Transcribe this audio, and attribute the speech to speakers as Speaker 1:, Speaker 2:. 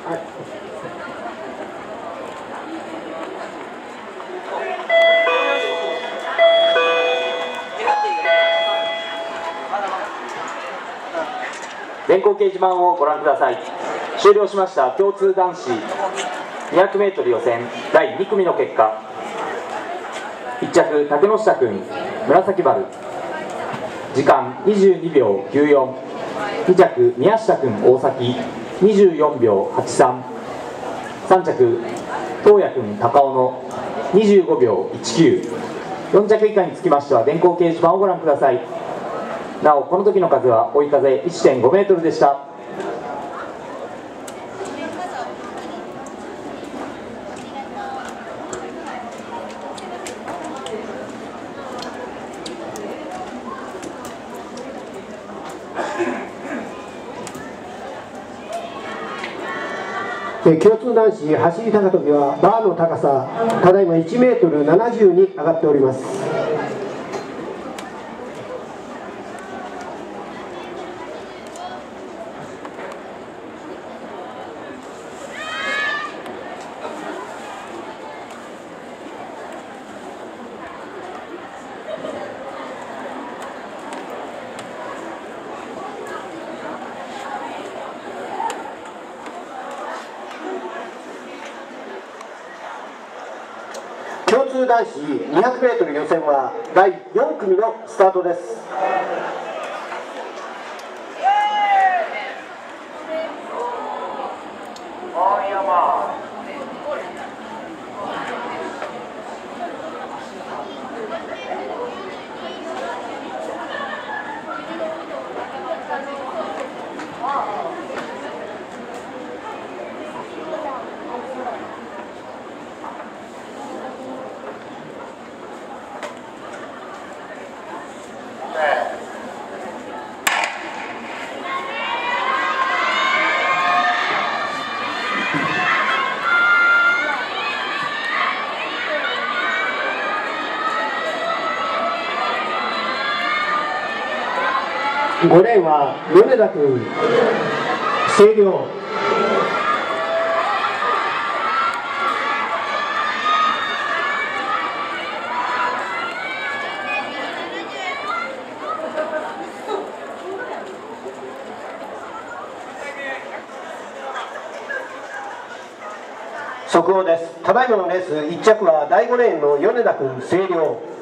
Speaker 1: 電光掲示板をご覧ください。終了しました共通男子 200m 予選第2組の結果、1着竹之下君紫丸、時間22秒94、2着宮下君大崎24秒83、3着東谷君高尾の25秒19、4着以下につきましては電光掲示板をご覧ください。なおこの時の風は追い風 1.5 メートルでした。
Speaker 2: 共通男子走り高跳びはバーの高さただいま1メートル70に上がっております。共通男子 200m 予選は第4組のスタートです。5レーンは米田君、星稜。速報です。ただいまのレース1着は第5レーンの米田君、星稜。